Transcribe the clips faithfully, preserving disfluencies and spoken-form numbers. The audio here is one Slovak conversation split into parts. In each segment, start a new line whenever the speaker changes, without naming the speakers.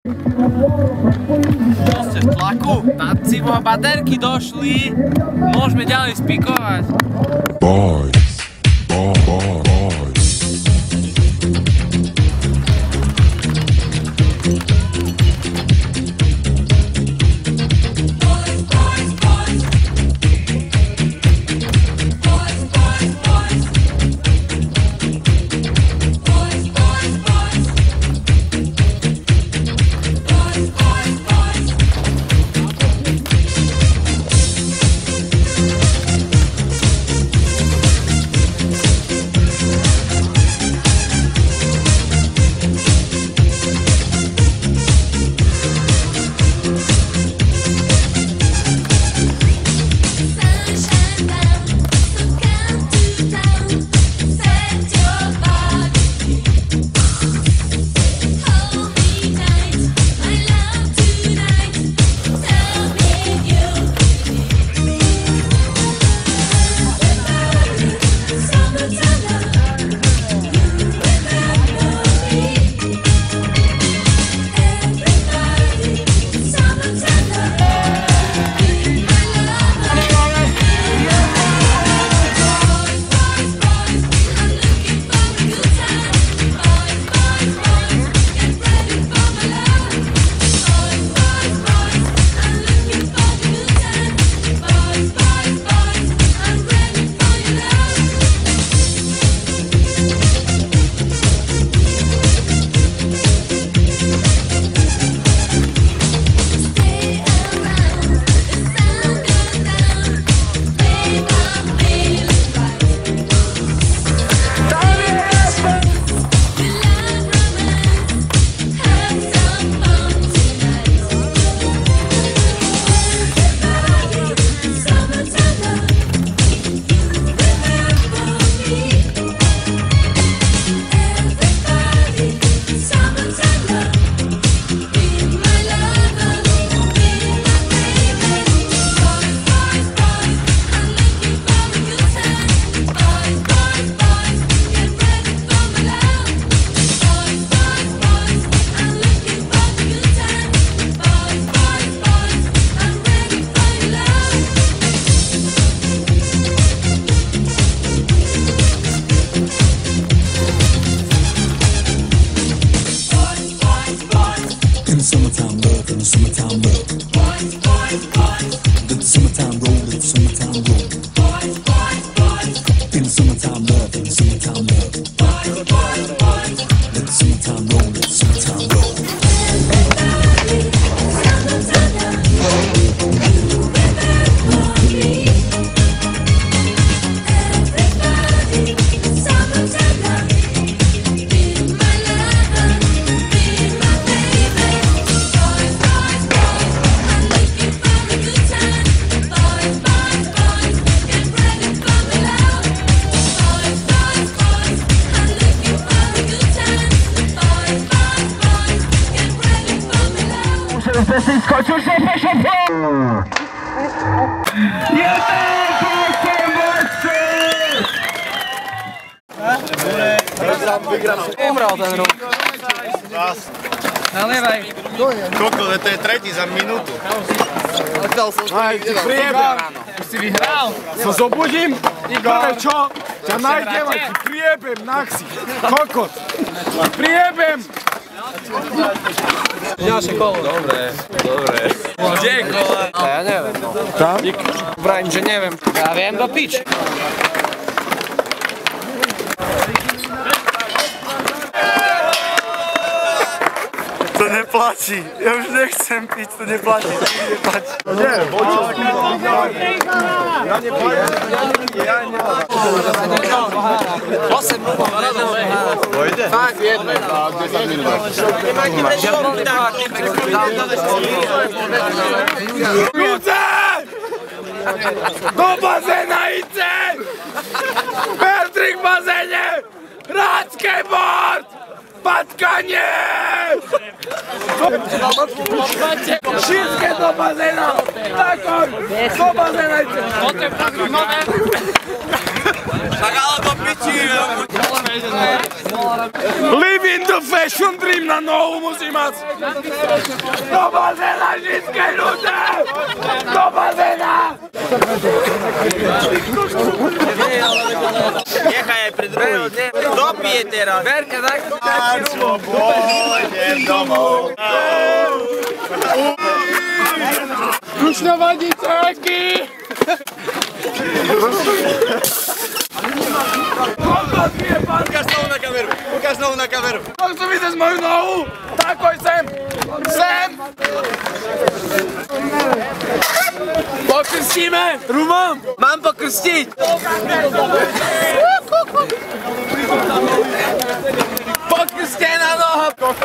Čo ste v tlaku? Tacimo a baterky došli. Môžeme ďalej spikovať.
Boys, boys, boys.
Skoczył szefę, szefę! Jeden punkt mocy!
Umrel ten rok. Nalievaj.
Koko, to je tretí za minútu.
Aj, ty priebem.
Už si vyhral.
Sa zobudím i prvé čo? Ťa najdem a ti priebem na ksi. Kokot. Priebem.
Ďalšie kolo. Dobre, dobre. Kde je kolo? Ja neviem.
Tam?
Vrajím, že neviem. Ja viem do pič.
To neplatí. Ja už nechcem piť, to neplatí. Neplatí.
Nie, bočo. Ja nepijem. Ja nepijem.
osem rubov,
Pojde?
tak, jedno. desať minút.
Júce! Do bazéna ide! Bertrik v bazéne! Rád skateboard! Patkanie! Všetké do bazéna! Takor! Do bazéna ide!
Tak ale do piči.
Living the fashion dream na nohu musí mať. Do bazéna, ženské ľudia! Do bazéna!
Nechaj aj pre druhých. Kto pije teraz? Verka, tak?
Pôjdem domov.
Už to vadí ceky!
Ukáž znovu na kameru. Ukáž znovu na kameru.
Chceš vidieť moju nohu? Takoj sem! Sem! Pokrstíme! Rumom!
Mám pokrstiť. Pokrstená noha.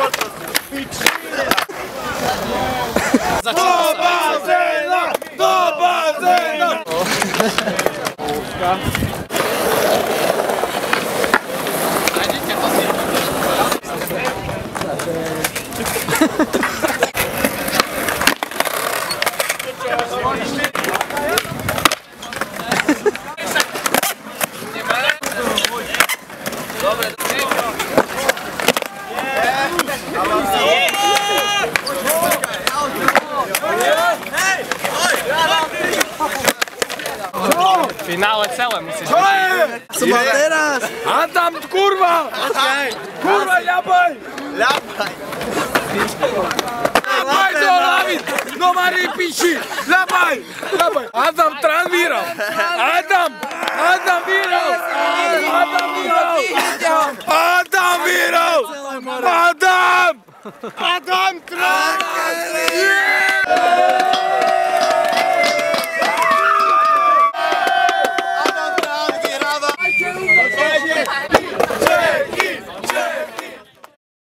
Do bazéna! Do bazéna!
Finále celé musíš.
Čo je?
Som mal teraz.
Adam, kurva! Kurva, ľapaj!
Ľapaj.
Ľapaj do hlavy! Do Marii piči! Ľapaj! Ľapaj! Adam Tran vyhral! Adam! Adam vyhral! Adam vyhral! Adam vyhral! Adam! Adam Tran! Yeah!